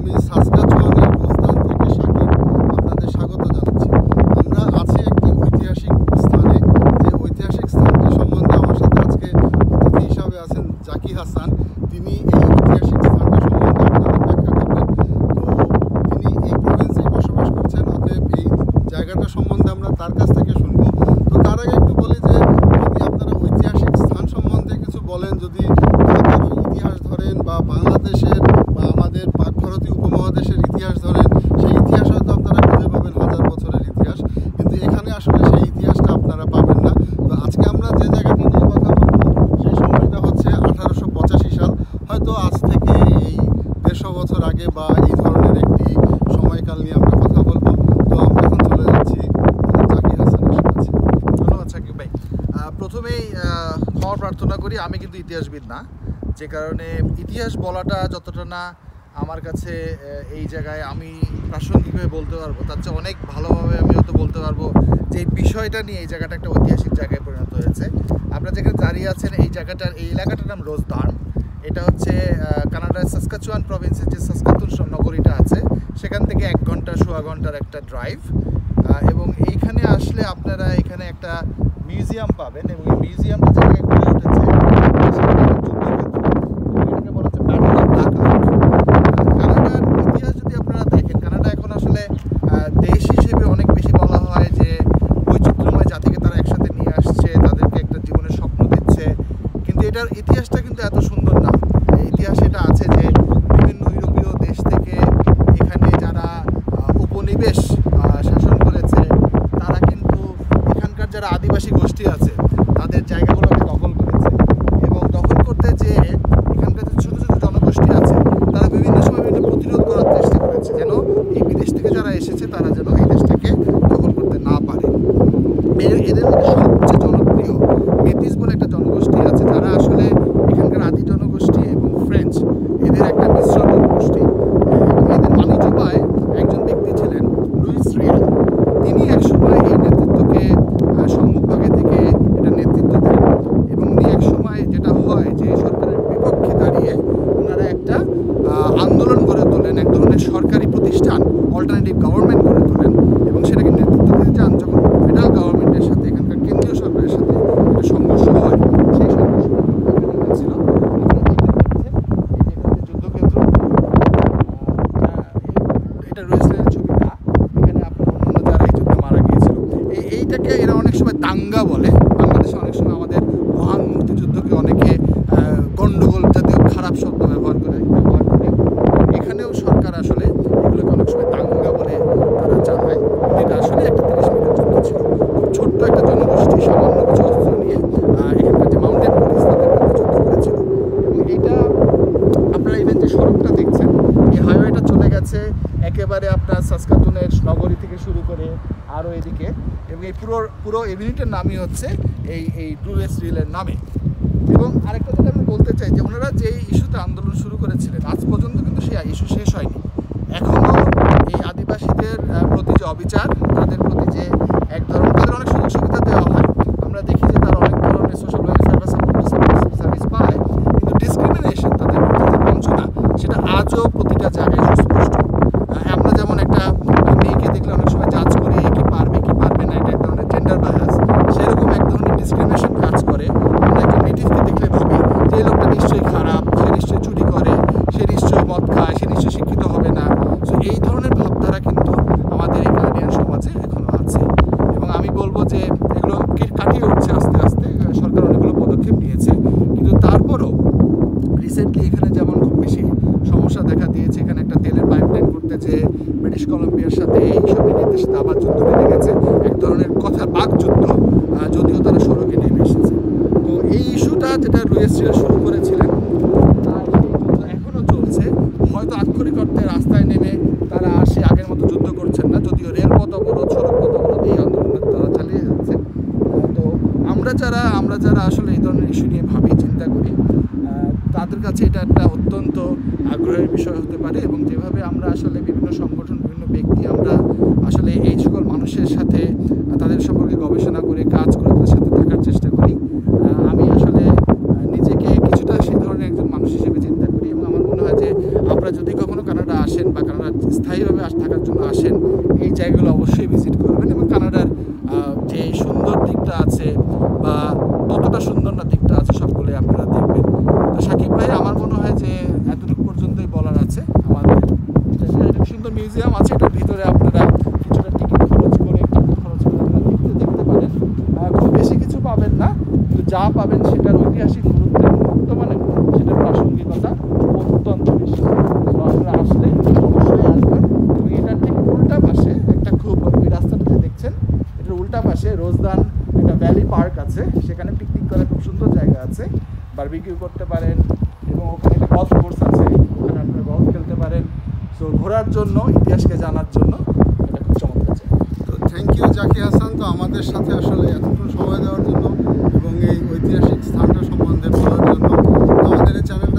আমি সাসকাচুয়ানের রোজদান থেকে শাকিব আপনাদের স্বাগত জানাচ্ছি। আমরা আছি একটি ঐতিহাসিক স্থানে, যে ঐতিহাসিক স্থানটি সম্বন্ধে আমার সাথে আজকে অতিথি হিসাবে আছেন জাকি হাসান। তিনি এই ঐতিহাসিক স্থানটা সম্বন্ধে আপনাদের ব্যাখ্যা করবেন। তো তিনি এই প্রভিন্সেই বসবাস করছেন, অতএব এই জায়গাটা সম্বন্ধে আমরা তার কাছ থেকে শুনবো। তো তার আগে একটু বলি যে যদি আপনারা ঐতিহাসিক স্থান সম্বন্ধে কিছু বলেন, যদি ঢাকার ইতিহাস ধরেন বা বাংলাদেশের বা আমাদের পাক ভারতীয় উপমহাদেশের ইতিহাস ধরেন, সেই ইতিহাস হয়তো আপনারা খুঁজে পাবেন 1000 বছরের ইতিহাস, কিন্তু এখানে আসলে সেই ইতিহাসটা আপনারা পাবেন না। তো আজকে আমরা যে জায়গাটি নিয়ে কথা বলবো সেই সময়টা হচ্ছে 1885 সাল। হয়তো আজ থেকে এই 150 বছর আগে বা এই ধরনের একটি সময়কাল নিয়ে আমরা কথা বলবো। তো আমরা এখন চলে যাচ্ছি জাকির হাসানের কাছে। ধন্যবাদ সাকিব ভাই। প্রথমেই ক্ষমা প্রার্থনা করি, আমি কিন্তু ইতিহাসবিদ না, যে কারণে ইতিহাস বলাটা যতটা না আমার কাছে এই জায়গায় আমি প্রাসঙ্গিকভাবে বলতে পারবো, তার চেয়ে অনেক ভালোভাবে আমি হয়তো বলতে পারবো যে এই বিষয়টা নিয়ে এই জায়গাটা একটা ঐতিহাসিক জায়গায় পরিণত হয়েছে। আপনারা যেখানে দাঁড়িয়ে আছেন এই জায়গাটার, এই এলাকাটার নাম রোজদান। এটা হচ্ছে কানাডার সাসকাচুয়ান প্রভিন্সের যে সাসকাতুন নগরীটা আছে সেখান থেকে 1 ঘন্টা সোয়া ঘন্টার একটা ড্রাইভ। এবং এইখানে আসলে আপনারা এখানে একটা মিউজিয়াম পাবেন, এবং এই মিউজিয়ামটা জায়গায় গড়ে উঠেছে এটাকে বলা হচ্ছে ব্যাটল অফ ব্ল্যাক লেক। কানাডার ইতিহাস যদি আপনারা দেখেন, কানাডা এখন আসলে দেশ হিসেবে অনেক বেশি বলা হয় যে বৈচিত্র্যময় জাতিকে তারা একসাথে নিয়ে আসছে, তাদেরকে একটা জীবনের স্বপ্ন দিচ্ছে, কিন্তু এটার ইতিহাসটা কিন্তু এত সুন্দর না। ইতিহাস এটা আছে যে বিভিন্ন ইউরোপীয় দেশ থেকে এখানে যারা উপনিবেশ শাসন করেছে, তারা কিন্তু এখানকার যারা আদিবাসী গোষ্ঠী আছে তাদের জায়গাগুলোকে দখল করেছে, এবং দখল করতে যেয়ে এখানকার যে ছোটো ছোটো জনগোষ্ঠী আছে তারা বিভিন্ন সময় বিভিন্ন প্রতিরোধ করার চেষ্টা করেছে, যেন এই বিদেশ থেকে যারা এসেছে তারা যেন এই দেশটাকে দখল করতে না পারে। এদের মধ্যে সবচেয়ে জনপ্রিয় মেটিস বলে একটা জনগোষ্ঠী আছে, যারা আসলে এখানকার আদি জনগোষ্ঠী এবং ফ্রেঞ্চ এদের একটা মিশ্র জনগোষ্ঠী। এদের মানিটোবায় একজন ব্যক্তি ছিলেন লুইস রিয়েল। তিনি একসময় এই নেতৃত্বকে সম্মুখভাগে থেকে এটা নেতৃত্ব দেন, এবং উনি একসময় যেটা হয় যে সরকারের বিপক্ষে দাঁড়িয়ে ওনারা একটা আন্দোলন গড়ে তোলেন, এক ধরনের সরকারি প্রতিষ্ঠান অল্টারনেটিভ গভর্নমেন্ট গড়ে তোলেন, এবং সেটাকে নেতৃত্ব দিতে চান যখন ফেডারেল গভর্নমেন্টের সাথে এখানকার কেন্দ্রীয় সরকারের সাথে একটা সংঘর্ষ হয়। সেই সংঘর্ষ হয়েছিল যুদ্ধক্ষেত্র, এটা রয়েছে ছবি না, এখানে আপনার অন্য যারা এই যুদ্ধে মারা গিয়েছিল এইটাকে এরা অনেক সময় দাঙ্গা বলে। বাংলাদেশে অনেক সময় আমাদের মহান মুক্তিযুদ্ধকে অনেকে গণ্ডগোল জাতীয় খারাপ শব্দ ব্যবহার করে। এখানেও সরকার আসলে এগুলোকে অনেক সময় দাঙ্গা বলে তারা চালায়। এটা আসলে একটা 30 মিনিটের যুদ্ধ ছিল। খুব ছোট্ট একটা জনগোষ্ঠী সামান্য কিছু অস্ত্র নিয়ে এখানকার যে মাউন্টেন পুলিশ তাদের বিরুদ্ধে যুদ্ধ করেছিল। এবং এইটা আপনারা ইভেন যে সড়কটা দেখছেন, এই হাইওয়েটা চলে গেছে একেবারে আপনার সাসকাতুনের নগরী থেকে শুরু করে আরও এদিকে, এবং এই পুরো এভিনিউটার নামই হচ্ছে এই লুইস রিয়েলের নামে। এবং আরেকটা যেটা আমি বলতে চাই যে ওনারা যে ইস্যুতে আন্দোলন শুরু করেছিলেন আজ পর্যন্ত কিন্তু সেই ইস্যু শেষ হয়নি। এখনও এই আদিবাসীদের প্রতি যে অবিচার, তাদের প্রতি যে এক ধরনের তাদের অনেক সুযোগ সুবিধা দেওয়া হয়, আমরা দেখি যে তারা অনেক ধরনের সোশ্যাল ওয়েলফেয়ার সার্ভিস পায়, কিন্তু ডিসক্রিমিনেশন, তাদের প্রতি যে বঞ্চনা, সেটা আজও প্রতিটা জায়গায় সুস্পষ্ট। আমরা যেমন একটা মেয়েকে দেখলে অনেক সময় জাজ করি কি পারবে কি পারবে না, এটা এক ধরনের জেন্ডার বায়াস, সেরকম এক ধরনের ডিসক্রিমিনেশন কাজ করে। আমরা একজন নেটিভকে দেখলে ভাবি যে এই লোকটা নিশ্চয়ই খারাপ, সে নিশ্চয়ই চুরি করে, সে নিশ্চয়ই মদ খায়, সে নিশ্চয়ই শিক্ষিত হবে না। সো এই ধরনের ভাবধারা কিন্তু আমাদের এই কানাডিয়ান সমাজে এখনও আছে, এবং আমি বলবো যে এগুলো কাটিয়ে উঠছে আস্তে আস্তে। সরকার অনেকগুলো পদক্ষেপ নিয়েছে, কিন্তু তারপরও রিসেন্টলি এখানে যেমন খুব বেশি সমস্যা দেখা দিয়েছে। এখানে একটা তেলের পাইপলাইন করতে যে ব্রিটিশ কলম্বিয়ার সাথে এইসব নেতৃত্বের সাথে আবার যুদ্ধ বেঁধে গেছে, এক ধরনের কথা বাকযুদ্ধ, যদিও তারা সড়কে নেমে এসেছে। তো এই ইস্যুটা যেটা লুইস রিয়েল শুরু করেছিলেন, সেই যুদ্ধ এখনও চলছে। হয়তো আক্ষরিক অর্থে রাস্তায় নেমে তারা আর সে আগের মতো যুদ্ধ করছেন না, যদিও রেলপথ অবরোধ, সড়ক পথ অবরোধ এই আন্দোলন তারা চালিয়ে যাচ্ছেন। তো আমরা যারা আসলে এই ধরনের ইস্যু নিয়ে ভাবি, চিন্তা করি, তাদের কাছে এটা একটা অত্যন্ত আগ্রহের বিষয় হতে পারে। এবং যেভাবে আমরা আসলে বিভিন্ন সংগঠন, বিভিন্ন ব্যক্তি, আমরা আসলে এই সকল মানুষের সাথে তাদের সম্পর্কে গবেষণা করে কাজ করে তাদের সাথে থাকার চেষ্টা করি, আমি আসলে নিজেকে কিছুটা সেই ধরনের একজন মানুষ হিসেবে চিন্তা করি। এবং আমার মনে হয় যে আপনারা যদি কখনো কানাডা আসেন বা কানাডা স্থায়ীভাবে থাকার জন্য আসেন, এই জায়গাগুলো অবশ্যই ভিজিট করবেন এবং কানাডার যে সুন্দর দিকটা আছে বা ততটা সুন্দর না দিকটা আছে সবগুলোই আপনারা দেখবেন। তো সাকিব ভাই, আমার মনে হয় যে এতটুকু পর্যন্তই বলার আছে আমাদের। এটা সুন্দর মিউজিয়াম আছে, এটার ভিতরে আপনারা কিছুটা টিকিট খরচ করে আপনারা দেখতে পারেন। খুব বেশি কিছু পাবেন না, কিন্তু যা পাবেন সেটার ঐতিহাসিক গুরুত্বের বর্তমানে সেটার প্রাসঙ্গিকতা অত্যন্ত বেশি। তো আপনারা আসলে অবশ্যই আসবেন। এবং এটার ঠিক উল্টা পাশে একটা খুব, ওই রাস্তাটা যে দেখছেন এটার উল্টা পাশে রোজদান একটা ভ্যালি পার্ক আছে, সেখানে পিকনিক করার খুব সুন্দর জায়গা আছে, বারবিকিউ করতে পারেন এবং ওখানে একটা গলফ কোর্স আছে, ওখানে আপনারা গলফ খেলতে পারেন। সো ঘোরার জন্য, ইতিহাসকে জানার জন্য এটা খুব চমৎকার জায়গা। তো থ্যাংক ইউ জাকি হাসান, তো আমাদের সাথে আসলে এতক্ষণ সময় দেওয়ার জন্য এবং এই ঐতিহাসিক স্থানটা সম্বন্ধে বলার জন্য। আমাদের এই চ্যানেল